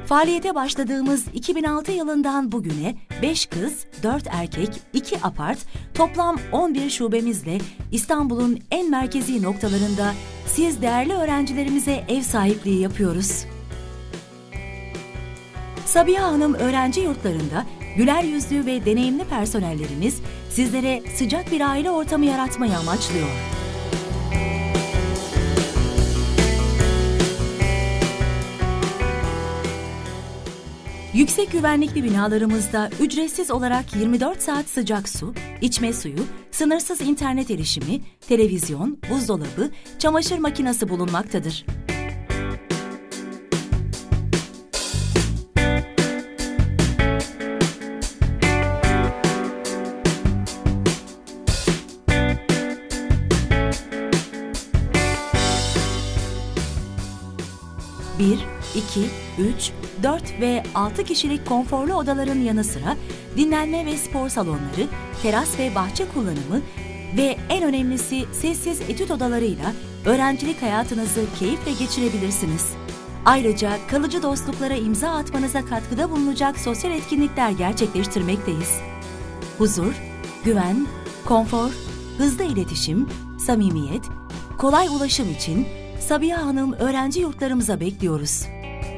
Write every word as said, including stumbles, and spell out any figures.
Faaliyete başladığımız iki bin altı yılından bugüne beş kız, dört erkek, iki apart, toplam on bir şubemizle İstanbul'un en merkezi noktalarında siz değerli öğrencilerimize ev sahipliği yapıyoruz. Sabiha Hanım öğrenci yurtlarında güler yüzlü ve deneyimli personellerimiz sizlere sıcak bir aile ortamı yaratmayı amaçlıyor. Yüksek güvenlikli binalarımızda ücretsiz olarak yirmi dört saat sıcak su, içme suyu, sınırsız internet erişimi, televizyon, buzdolabı, çamaşır makinesi bulunmaktadır. bir, iki, üç, dört ve altı kişilik konforlu odaların yanı sıra dinlenme ve spor salonları, teras ve bahçe kullanımı ve en önemlisi sessiz etüt odalarıyla öğrencilik hayatınızı keyifle geçirebilirsiniz. Ayrıca kalıcı dostluklara imza atmanıza katkıda bulunacak sosyal etkinlikler gerçekleştirmekteyiz. Huzur, güven, konfor, hızlı iletişim, samimiyet, kolay ulaşım için Sabiha Hanım öğrenci yurtlarımıza bekliyoruz.